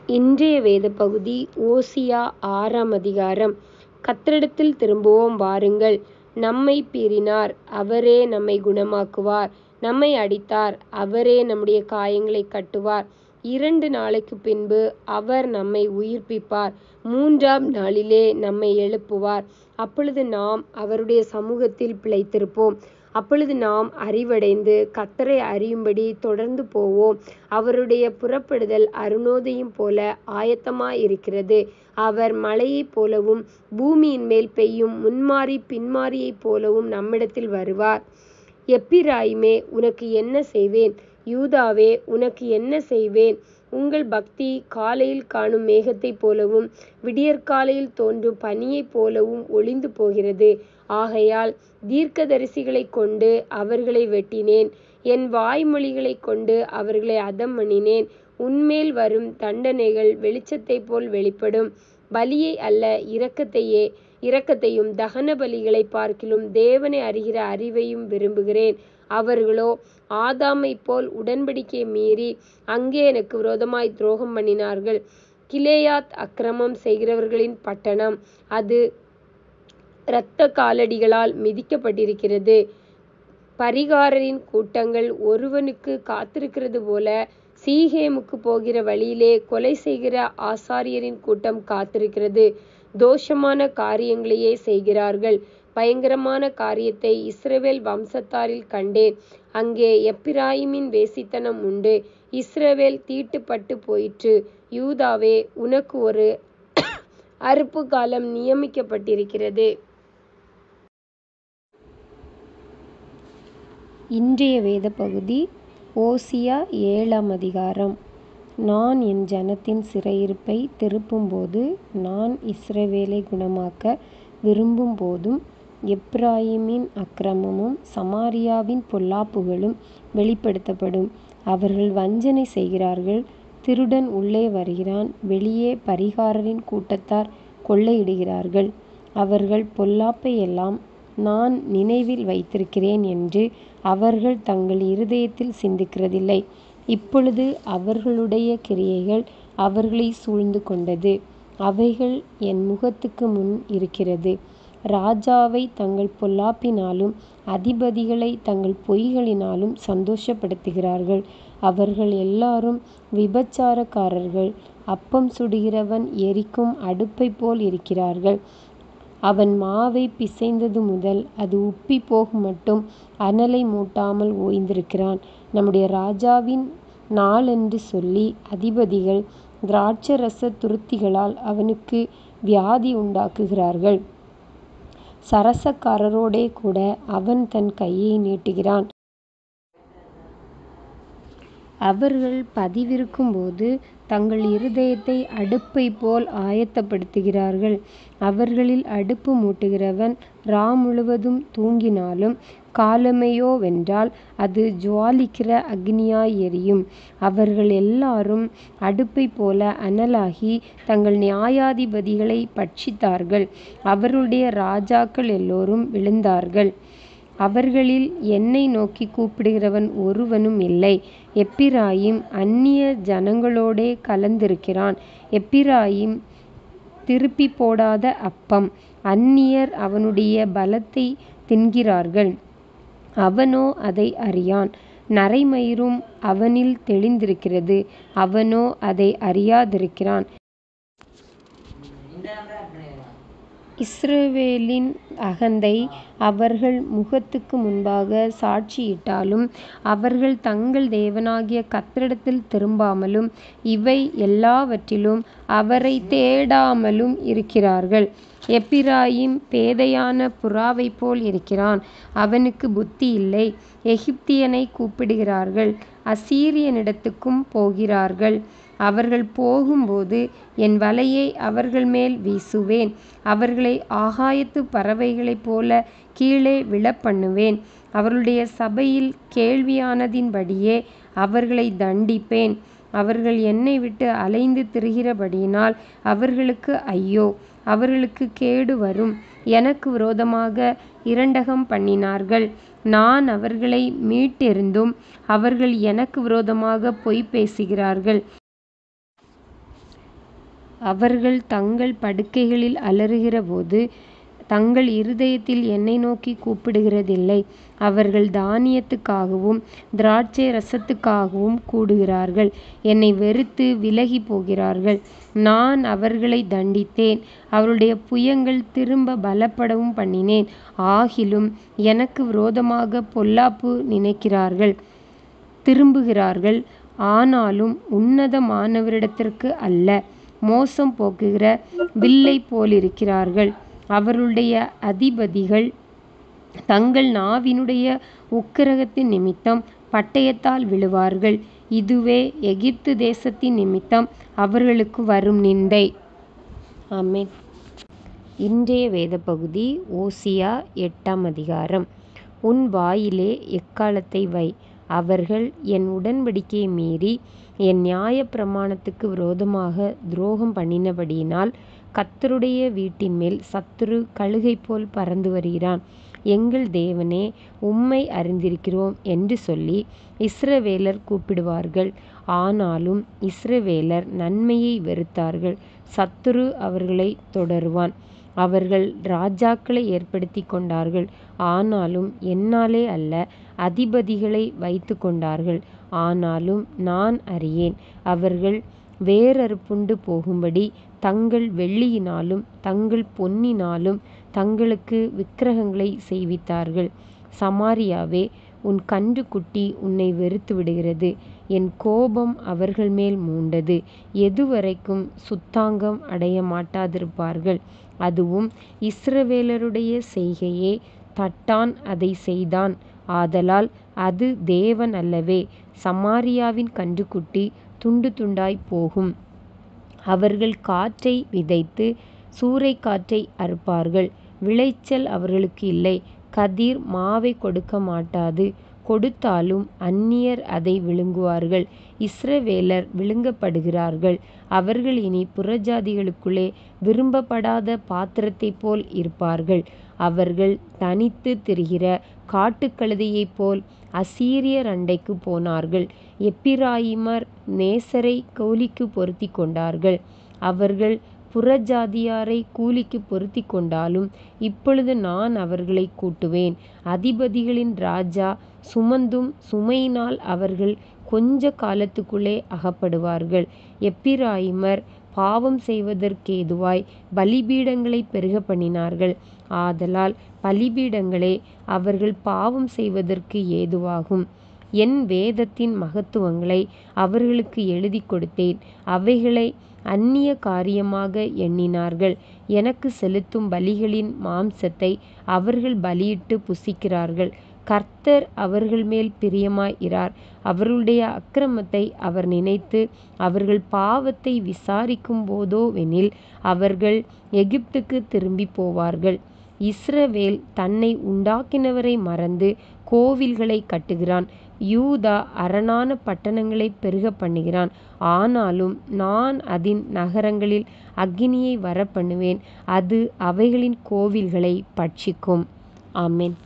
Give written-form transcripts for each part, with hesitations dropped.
இன்றைய வேத பகுதி ஓசியா 6ஆம் அதிகாரம். கர்த்தரிடத்தில் திரும்புவோம் வாருங்கள். நம்மை பீறினார், அவரே நம்மை குணமாக்குவார். நம்மை அடித்தார், அவரே நம்முடைய காயங்களை கட்டுவார். 2 நாளைக்கு பின்பு அவர் நம்மை உயிர்ப்பிப்பார். 3ஆம் நாளிலே நம்மை எழுப்புவார். அப்பொழுது நாம் அவருடைய சமூகத்தில் பிழைத்திருப்போம். அப்பொழுது நாம் அறிவடைந்து கர்த்தரை அறியும்படி தொடர்ந்து போவோம். அவருடைய புறப்படுதல் அருணோதயம் போல ஆயத்தமாயிருக்கிறது. அவர் மழையைப் போலவும் பூமியின் மேல் பெய்யும் முன்மாரி பின்மாரியைப் போலவும் நம்மிடத்தில் வருவார். எப்பிராயீமே, உனக்கு என்ன செய்வேன்? யூதாவே, உனக்கு என்ன செய்வேன்? உங்கள் பக்தி காலையில் காணும் மேகத்தைப் போலவும் விடியற்காலையில் தோன்றும் பனியைப் போலவும் ஒழிந்து போகிறது. ஆகையால் தீர்க்கதரிசிகளைக் கொண்டு அவர்களை வெட்டினேன். என் வாய்மொழிகளைக் கொண்டு அவர்களை அதம் பண்ணினேன். உன்மேல் வரும் தண்டனைகள் வெளிச்சத்தைப் போல் வெளிப்படும். பலியை அல்ல, இரக்கத்தையும் தகன பலிகளைப் பார்க்கிலும் தேவனை அறிகிற அறிவையும் விரும்புகிறேன். அவர்களோ ஆதாமைப் போல் உடன்படிக்கையை மீறி அங்கே எனக்கு விரோதமாய் துரோகம் பண்ணினார்கள். கிலெயாத் அக்கிரமம் செய்கிறவர்களின் பட்டணம், அது இரத்த காலடிகளால் மிதிக்கப்பட்டிருக்கிறது. பரிகாரரின் கூட்டங்கள் ஒருவனுக்கு காத்திருக்கிறது போல சீகேமுக்கு போகிற வழியிலே கொலை செய்கிற ஆசாரியரின் கூட்டம் காத்திருக்கிறது. தோஷமான காரியங்களையே செய்கிறார்கள். பயங்கரமான காரியத்தை இஸ்ரவேல் வம்சத்தாரில் கண்டேன். அங்கே எப்பிராயீமின் வேசித்தனம் உண்டு. இஸ்ரவேல் தீட்டுப்பட்டு போயிற்று. யூதாவே, உனக்கு ஒரு அறுப்பு காலம் நியமிக்கப்பட்டிருக்கிறது. இன்றைய வேத பகுதி ஓசியா 7ஆம் அதிகாரம். நான் என் ஜனத்தின் சிறையிருப்பை திருப்பும்போது, நான் இஸ்ரவேலை குணமாக்க விரும்பும் போதும், எப்பிராயீமின் அக்கிரமமும் சமாரியாவின் பொல்லாப்புகளும் வெளிப்படுத்தப்படும். அவர்கள் வஞ்சனை செய்கிறார்கள். திருடன் உள்ளே வருகிறான். வெளியே பரிகாரரின் கூட்டத்தார் கொள்ளையிடுகிறார்கள். அவர்கள் பொல்லாப்பை எல்லாம் நான் நினைவில் வைத்திருக்கிறேன் என்று அவர்கள் தங்கள் இருதயத்தில் சிந்திக்கிறதில்லை. இப்பொழுது அவர்களுடைய கிரியைகள் அவர்களை சூழ்ந்து கொண்டது. அவைகள் என் முகத்துக்கு முன் இருக்கிறது. ராஜாவை தங்கள் பொல்லாப்பினாலும் அதிபதிகளை தங்கள் பொய்களினாலும் சந்தோஷப்படுத்துகிறார்கள். அவர்கள் எல்லாரும் விபசாரக்காரர்கள். அப்பம் சுடுகிறவன் எரிக்கும் அடுப்பைப் போல் இருக்கிறார்கள். அவன் மாவை பிசைந்தது முதல் அது உப்பி போகும் மட்டும் அனலை மூட்டாமல் ஓய்ந்திருக்கிறான். நம்முடைய ராஜாவின் நாளென்று சொல்லி அதிபதிகள் திராட்சரச துருத்திகளால் அவனுக்கு வியாதி உண்டாக்குகிறார்கள். சரசக்காரரோடே கூட அவன் தன் கையை நீட்டுகிறான். அவர்கள் பதிவிருக்கும்போது தங்கள் இருதயத்தை அடுப்பைப் போல் ஆயத்தப்படுத்துகிறார்கள். அவர்களில் அடுப்பு மூட்டுகிறவன் முழுவதும் தூங்கினாலும் காலமையோவென்றால் அது ஜுவாலிக்கிற அக்கினியாய் எரியும். அவர்கள் எல்லாரும் அடுப்பைப் போல அனலாகி தங்கள் நியாயாதிபதிகளை பட்சித்தார்கள். அவர்களுடைய ராஜாக்கள் எல்லோரும் விழுந்தார்கள். அவர்களில் என்னை நோக்கி கூப்பிடுகிறவன் ஒருவனும் இல்லை. எப்பிராயீம் அந்நிய ஜனங்களோடே கலந்திருக்கிறான். எப்பிராயீம் திருப்பி போடாத அப்பம். அந்நியர் அவனுடைய பலத்தை தின்கிறார்கள். அவனோ அதை அறியான். நரைமயிரும் அவனில் தெளிந்திருக்கிறது. அவனோ அதை அறியாதிருக்கிறான். இஸ்ரவேலின் அகந்தை அவர்கள் முகத்துக்கு முன்பாக சாட்சியிட்டாலும் அவர்கள் தங்கள் தேவனாகிய கர்த்தரிடத்தில் திரும்பாமலும் இவை எல்லாவற்றிலும் அவரை தேடாமலும் இருக்கிறார்கள். எப்பிராயீம் பேதையான புறாவைப் போல் இருக்கிறான். அவனுக்கு புத்தி இல்லை. எகிப்தியனை கூப்பிடுகிறார்கள். அசீரியனிடத்துக்கும் போகிறார்கள். அவர்கள் போகும்போது என் வலையை அவர்கள் மேல் வீசுவேன். அவர்களை ஆகாயத்து பறவைகளைப் போல கீழே விழப்பண்ணுவேன். அவர்களுடைய சபையில் கேள்வியானதின்படியே அவர்களை தண்டிப்பேன். அவர்கள் என்னை விட்டு அலைந்து திரிகிறபடியினால் அவர்களுக்கு ஐயோ, அவர்களுக்கு கேடு வரும். எனக்கு விரோதமாக இரண்டகம் பண்ணினார்கள். நான் அவர்களை மீட்டெறிந்தும் அவர்கள் எனக்கு விரோதமாக பொய் பேசுகிறார்கள். அவர்கள் தங்கள் படுக்கைகளில் அலறுகிறபோது தங்கள் இருதயத்தில் என்னை நோக்கி கூப்பிடுகிறதில்லை. அவர்கள் தானியத்துக்காகவும் திராட்சை ரசத்துக்காகவும் கூடுகிறார்கள். என்னை வெறுத்து விலகி போகிறார்கள். நான் அவர்களை தண்டித்தேன். அவருடைய புயங்கள் திரும்ப பலப்படவும் பண்ணினேன். ஆகிலும் எனக்கு விரோதமாக பொல்லாப்பு நினைக்கிறார்கள், திரும்புகிறார்கள். ஆனாலும் உன்னதமானவரிடத்திற்கு அல்ல, மோசம் போக்குகிற வில்லை போலிருக்கிறார்கள். அவர்களுடைய அதிபதிகள் தங்கள் நாவினுடைய உக்கிரகத்தின் நிமித்தம் பட்டயத்தால் விழுவார்கள். இதுவே எகிப்து தேசத்தின் நிமித்தம் அவர்களுக்கு வரும் நிந்தை. ஆமென். இன்றைய வேத பகுதி ஓசியா 8ஆம் அதிகாரம். உன் வாயிலே எக்காளத்தை வை. அவர்கள் என் உடன்படிக்கையை மீறி என் நியாய பிரமாணத்துக்கு விரோதமாக துரோகம் பண்ணினபடியினால் கர்த்தருடைய வீட்டின் மேல் சத்துரு கழுகை போல் பறந்து வருகிறான். எங்கள் தேவனே, உம்மை அறிந்திருக்கிறோம் என்று சொல்லி இஸ்ரவேலர் கூப்பிடுவார்கள். ஆனாலும் இஸ்ரவேலர் நன்மையை வெறுத்தார்கள். சத்துரு அவர்களை தொடருவான். அவர்கள் ராஜாக்களை ஏற்படுத்தி கொண்டார்கள். ஆனாலும் என்னாலே அல்ல, அதிபதிகளை வைத்து கொண்டார்கள். ஆனாலும் நான் அறியேன். அவர்கள் வேரறுப்புண்டு போகும்படி தங்கள் வெள்ளியினாலும் தங்கள் பொன்னினாலும் தங்களுக்கு விக்கிரகங்களை செய்வித்தார்கள். சமாரியாவே, உன் கன்றுக்குட்டி உன்னை வெறுத்து விடுகிறது. என் கோபம் அவர்கள் மேல் மூண்டது. எதுவரைக்கும் சுத்தாங்கம் அடைய மாட்டாதிருப்பார்கள்? அதுவும் இஸ்ரவேலருடைய செய்கையே. தட்டான் அதை செய்தான், ஆதலால் அது தேவன் அல்லவே. சமாரியாவின் கன்றுக்குட்டி துண்டு துண்டாய் போகும். அவர்கள் காற்றை விதைத்து சூறைக்காற்றை அறுப்பார்கள். விளைச்சல் அவர்களுக்கு இல்லை. கதிர் மாவை கொடுக்க மாட்டாது. கொடுத்தாலும் அந்நியர் அதை விழுங்குவார்கள். இஸ்ரவேலர் விழுங்கப்படுகிறார்கள். அவர்கள் இனி புறஜாதிகளுக்குள்ளே விரும்பப்படாத பாத்திரத்தைப் போல் இருப்பார்கள். அவர்கள் தனித்து திரிகிற காட்டுக்கழுதையைப் போல் அசீரியர் அண்டைக்கு போனார்கள். எப்பிராயிமர் நேசரை கூலிக்கு பொருத்தி கொண்டார்கள். அவர்கள் புறஜாதியாரை கூலிக்கு பொருத்தி கொண்டாலும் இப்பொழுது நான் அவர்களை கூட்டுவேன். அதிபதிகளின் ராஜா சுமந்தும் சுமையினால் அவர்கள் கொஞ்ச காலத்துக்குள்ளே அகப்படுவார்கள். எப்பிராயிமர் பாவம் செய்வதற்கேதுவாய் பலிபீடங்களை பெருக பண்ணினார்கள். ஆதலால் பலிபீடங்களே அவர்கள் பாவம் செய்வதற்கு ஏதுவாகும். என் வேதத்தின் மகத்துவங்களை அவர்களுக்கு எழுதி கொடுத்தேன். அவைகளை அந்நிய காரியமாக எண்ணினார்கள். எனக்கு செலுத்தும் பலிகளின் மாம்சத்தை அவர்கள் பலியிட்டு புசிக்கிறார்கள். கர்த்தர் அவர்கள் மேல் பிரியமாய் இரார். அவர்களுடைய அக்கிரமத்தை அவர் நினைத்து அவர்கள் பாவத்தை விசாரிக்கும் போதோவெனில் அவர்கள் எகிப்துக்கு திரும்பி போவார்கள். இஸ்ரவேல் தன்னை உண்டாக்கினவரை மறந்து கோவில்களை கட்டுகிறான். யூதா அரணான பட்டணங்களை பெருக பண்ணுகிறான். ஆனாலும் நான் அதன் நகரங்களில் அக்கினியை வரப்பண்ணுவேன். அது அவைகளின் கோவில்களை பட்சிக்கும். ஆமென்.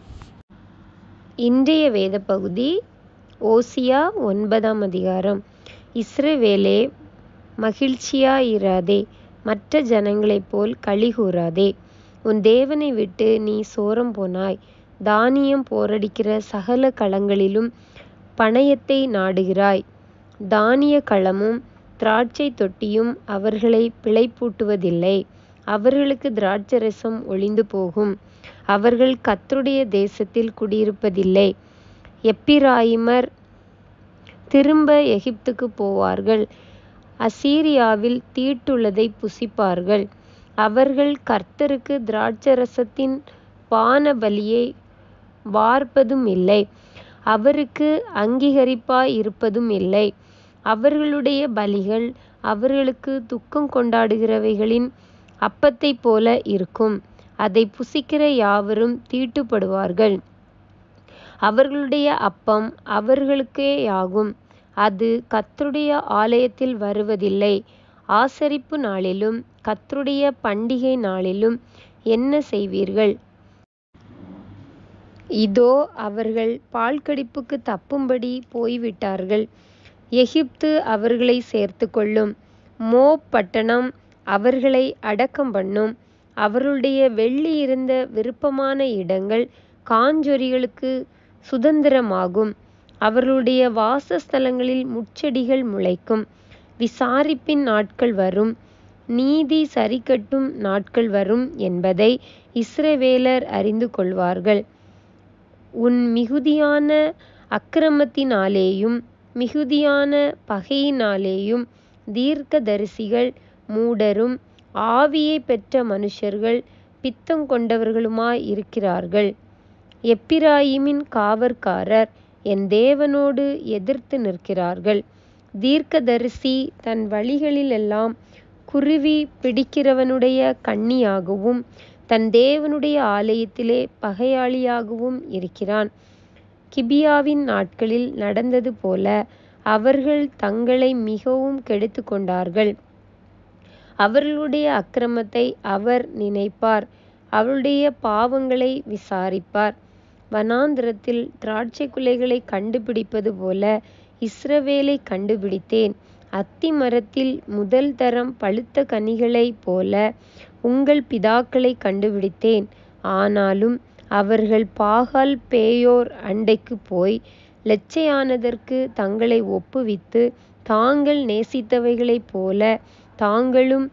இன்றைய வேத பகுதி ஓசியா 9ஆம் அதிகாரம். இஸ்ரவேலே, மகிழ்ச்சியாயிராதே, மற்ற ஜனங்களைப் போல் களிகூராதே. உன் தேவனை விட்டு நீ சோரம் போனாய். தானியம் போரடிக்கிற சகல களங்களிலும் பணயத்தை நாடுகிறாய். தானிய களமும் திராட்சை தொட்டியும் அவர்களை பிழைப்பூட்டுவதில்லை. அவர்களுக்கு திராட்சரசம் ஒழிந்து போகும். அவர்கள் கர்த்தருடைய தேசத்தில் குடியிருப்பதில்லை. எப்பிராயிமர் திரும்ப எகிப்துக்கு போவார்கள். அசீரியாவில் தீட்டுள்ளதை புசிப்பார்கள். அவர்கள் கர்த்தருக்கு திராட்சரசத்தின் பான பலியை வார்ப்பதும் இல்லை. அவருக்கு அங்கீகரிப்பாய் இருப்பதும் இல்லை. அவர்களுடைய பலிகள் அவர்களுக்கு துக்கம் கொண்டாடுகிறவைகளின் அப்பத்தைப் போல இருக்கும். அதை புசிக்கிற யாவரும் தீட்டுப்படுவார்கள். அவர்களுடைய அப்பம் அவர்களுக்கேயாகும். அது கர்த்தருடைய ஆலயத்தில் வருவதில்லை. ஆசரிப்பு நாளிலும் கர்த்தருடைய பண்டிகை நாளிலும் என்ன செய்வீர்கள்? இதோ, அவர்கள் பாழ்கடிப்புக்கு தப்பும்படி போய்விட்டார்கள். எகிப்து அவர்களை சேர்த்து கொள்ளும். மோப் பட்டணம் அவர்களை அடக்கம் பண்ணும். அவர்களுடைய வெள்ளி இருந்த விருப்பமான இடங்கள் காஞ்சொரிகளுக்கு சுதந்திரமாகும். அவர்களுடைய வாசஸ்தலங்களில் முட்செடிகள் முளைக்கும். விசாரிப்பின் நாட்கள் வரும், நீதி சரிக்கட்டும் நாட்கள் வரும் என்பதை இஸ்ரவேலர் அறிந்து கொள்வார்கள். உன் மிகுதியான அக்கிரமத்தினாலேயும் மிகுதியான பகையினாலேயும் தீர்க்கதரிசிகள் மூடரும் ஆவியை பெற்ற மனுஷர்கள் பித்தங்கொண்டவர்களுமாய் இருக்கிறார்கள். எப்பிராயீமின் காவற்காரர் என் தேவனோடு எதிர்த்து நிற்கிறார்கள். தீர்க்கதரிசி தன் வழிகளிலெல்லாம் குருவி பிடிக்கிறவனுடைய கண்ணியாகவும் தன் தேவனுடைய ஆலயத்திலே பகையாளியாகவும் இருக்கிறான். கிபியாவின் நாட்களில் நடந்தது போல அவர்கள் தங்களை மிகவும் கெடுத்து கொண்டார்கள். அவர்களுடைய அக்கிரமத்தை அவர் நினைப்பார், அவருடைய பாவங்களை விசாரிப்பார். வனாந்திரத்தில் திராட்சை குலைகளை கண்டுபிடிப்பது போல இஸ்ரவேலை கண்டுபிடித்தேன். அத்தி மரத்தில் முதல் தரம் பழுத்த கனிகளைப் போல உங்கள் பிதாக்களை கண்டுபிடித்தேன். ஆனாலும் அவர்கள் பாகால் பேயோர் அண்டைக்கு போய் லெச்சையானதற்கு தங்களை ஒப்புவித்து தாங்கள் நேசித்தவைகளைப் போல தாங்களும்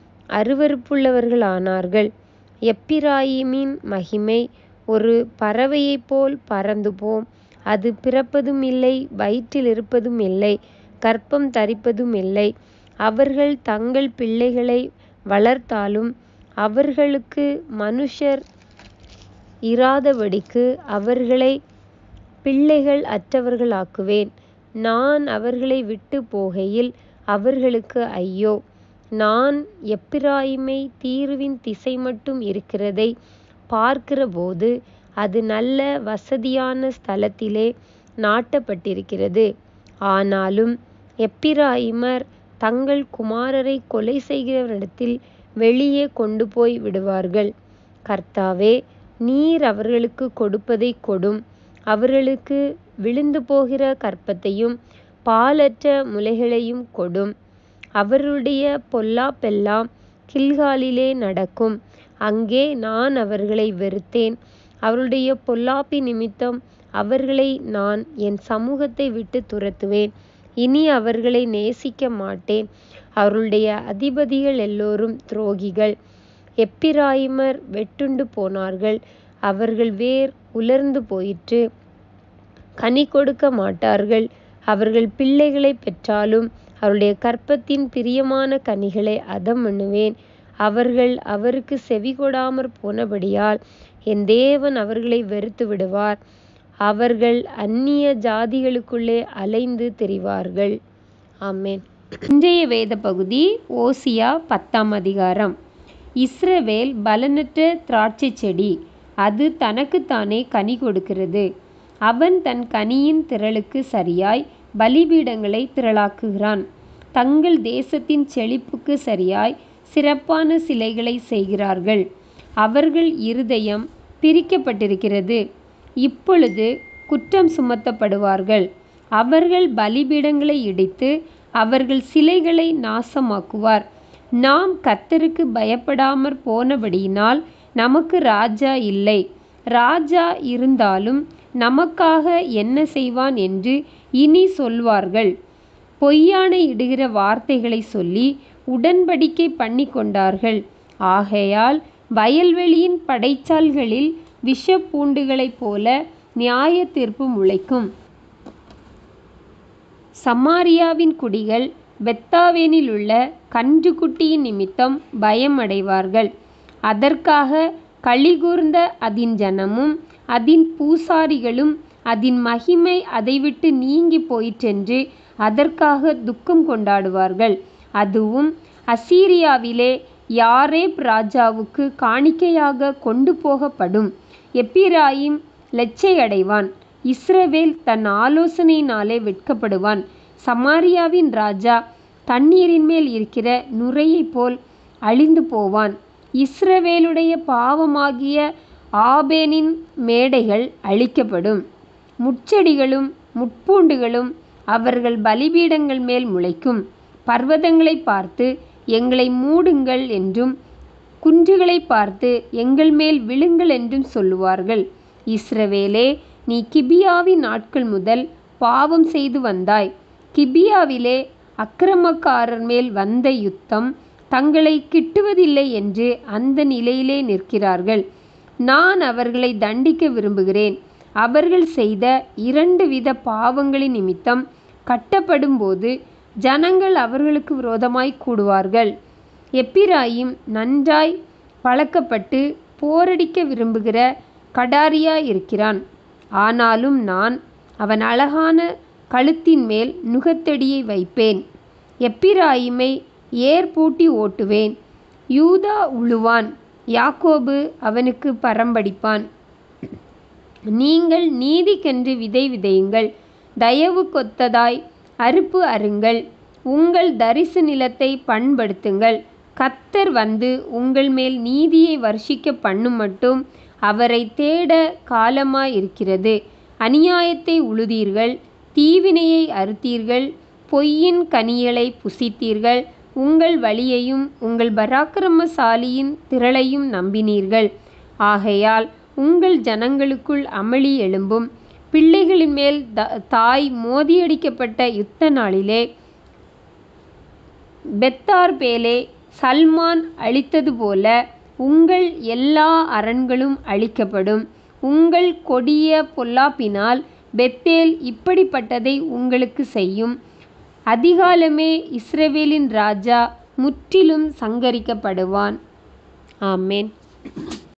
அருவருப்புள்ளவர்களானார்கள். எப்பிராயீமின் மகிமை ஒரு பறவையைப் போல் பறந்து போம். அது பிறப்பதும் இல்லை, வயிற்றில் இருப்பதும் இல்லை, கர்ப்பம் தரிப்பதும் இல்லை. அவர்கள் தங்கள் பிள்ளைகளை வளர்த்தாலும் அவர்களுக்கு மனுஷர் இராதபடிக்கு அவர்களை பிள்ளைகள் அற்றவர்களாக்குவேன். நான் அவர்களை விட்டு போகையில் அவர்களுக்கு ஐயோ! நான் எப்பிராயீமை தீருவின் திசை மட்டும் இருக்கிறதை பார்க்கிறபோது அது நல்ல வசதியான ஸ்தலத்திலே நாட்டப்பட்டிருக்கிறது. ஆனாலும் எப்பிராயீமர் தங்கள் குமாரரை கொலை செய்கிறவரிடத்தில் வெளியே கொண்டு போய் விடுவார்கள். கர்த்தாவே, நீர் அவர்களுக்கு கொடுப்பதை கொடும். அவர்களுக்கு விழுந்து போகிற கர்ப்பத்தையும் பாலற்ற முலைகளையும் கொடும். அவர்களுடைய பொல்லாப்பெல்லாம் கில்காலிலே நடக்கும். அங்கே நான் அவர்களை வெறுத்தேன். அவருடைய பொல்லாப்பி நிமித்தம் அவர்களை நான் என் சமூகத்தை விட்டு துரத்துவேன். இனி அவர்களை நேசிக்க மாட்டேன். அவர்களுடைய அதிபதிகள் எல்லோரும் துரோகிகள். எப்பிராயீமர் வெட்டுண்டு போனார்கள். அவர்கள் வேர் உலர்ந்து போயிற்று. கனி கொடுக்க மாட்டார்கள். அவர்கள் பிள்ளைகளை பெற்றாலும் அவருடைய கர்ப்பத்தின் பிரியமான கனிகளை அதம் பண்ணுவேன். அவர்கள் அவருக்கு செவிகொடாமற் போனபடியால் என் தேவன் அவர்களை வெறுத்து விடுவார். அவர்கள் அந்நிய ஜாதிகளுக்குள்ளே அலைந்து திரிவார்கள். ஆமென். இன்றைய வேத பகுதி ஓசியா 10ஆம் அதிகாரம். இஸ்ரவேல் பலனற்ற திராட்சை செடி, அது தனக்குத்தானே கனி கொடுக்கிறது. அவன் தன் கனியின் திரளுக்கு சரியாய் பலிபீடங்களை திரளாக்குகிறான். தங்கள் தேசத்தின் செழிப்புக்கு சரியாய் சிறப்பான சிலைகளை செய்கிறார்கள். அவர்கள் இருதயம் பிரிக்கப்பட்டிருக்கிறது. இப்பொழுது குற்றம் சுமத்தப்படுவார்கள். அவர்கள் பலிபீடங்களை இடித்து அவர்கள் சிலைகளை நாசமாக்குவார். நாம் கர்த்தருக்கு பயப்படாமற் போனபடியினால் நமக்கு ராஜா இல்லை. ராஜா இருந்தாலும் நமக்காக என்ன செய்வான் என்று இனி சொல்வார்கள். பொய்யானை இடுகிற வார்த்தைகளை சொல்லி உடன்படிக்கை பண்ணி கொண்டார்கள். ஆகையால் வயல்வெளியின் படைச்சால்களில் விஷப்பூண்டுகளைப் போல நியாய தீர்ப்பு முளைக்கும். சமாரியாவின் குடிகள் பெத்தாவேனில் உள்ள கன்றுக்குட்டியின் நிமித்தம் பயம் அடைவார்கள். அதற்காக களிகூர்ந்த அதின் ஜனமும் அதின் பூசாரிகளும் அதின் மகிமை அதை விட்டு நீங்கி போயிற்றென்று அதற்காக துக்கம் கொண்டாடுவார்கள். அதுவும் அசீரியாவிலே யாரேப் ராஜாவுக்கு காணிக்கையாக கொண்டு போகப்படும். எப்பிராயீம் லெச்சையடைவான். இஸ்ரவேல் தன் ஆலோசனையினாலே வெட்கப்படுவான். சமாரியாவின் ராஜா தண்ணீரின் மேல் இருக்கிற நுரையைப் போல் அழிந்து போவான். இஸ்ரவேலுடைய பாவமாகிய ஆபேனின் மேடைகள் அழிக்கப்படும். முட்செடிகளும் முட்பூண்டுகளும் அவர்கள் பலிபீடங்கள் மேல் முளைக்கும். பர்வதங்களை பார்த்து எங்களை மூடுங்கள் என்றும் குன்றுகளை பார்த்து எங்கள் மேல் விழுங்கள் என்றும் சொல்லுவார்கள். இஸ்ரவேலே, நீ கிபியாவின் நாட்கள் முதல் பாவம் செய்து வந்தாய். கிபியாவிலே அக்கிரமக்காரர் மேல் வந்த யுத்தம் தங்களை கிட்டுவதில்லை என்று அந்த நிலையிலே நிற்கிறார்கள். நான் அவர்களை தண்டிக்க விரும்புகிறேன். அவர்கள் செய்த 2 வித பாவங்களின் நிமித்தம் கட்டப்படும்போது ஜனங்கள் அவர்களுக்கு விரோதமாய் கூடுவார்கள். எப்பிராயீம் நன்றாய் பழக்கப்பட்டு போரடிக்க விரும்புகிற கடாரியாய் இருக்கிறான். ஆனாலும் நான் அவன் அழகான கழுத்தின் மேல் நுகத்தடியை வைப்பேன். எப்பிராயீமை ஏர் பூட்டி ஓட்டுவேன். யூதா உழுவான், யாக்கோபு அவனுக்கு பரம்படிப்பான். நீங்கள் நீதிக்கென்று விதை விதையுங்கள், தயவு கொத்ததாய் அறுப்பு அருங்கள். உங்கள் தரிசு நிலத்தை பண்படுத்துங்கள். கர்த்தர் வந்து உங்கள் மேல் நீதியை வர்ஷிக்க பண்ணும் மட்டும் அவரை தேட காலமாயிருக்கிறது. அநியாயத்தை உழுதீர்கள், தீவினையை அறுத்தீர்கள், பொய்யின் கனிகளை புசித்தீர்கள். உங்கள் வழியையும் உங்கள் பராக்கிரமசாலியின் திரளையும் நம்பினீர்கள். ஆகையால் உங்கள் ஜனங்களுக்குள் அமளி எழும்பும். பிள்ளைகளின் மேல் தாய் மோதியடிக்கப்பட்ட யுத்த நாளிலே பெத்தார்பேலே சல்மான் அழித்தது போல உங்கள் எல்லா அரண்களும் அழிக்கப்படும். உங்கள் கொடிய பொல்லாப்பினால் பெத்தேல் இப்படிப்பட்டதை உங்களுக்கு செய்யும். அதிகாலமே இஸ்ரவேலின் ராஜா முற்றிலும் சங்கரிக்கப்படுவான். ஆமென்.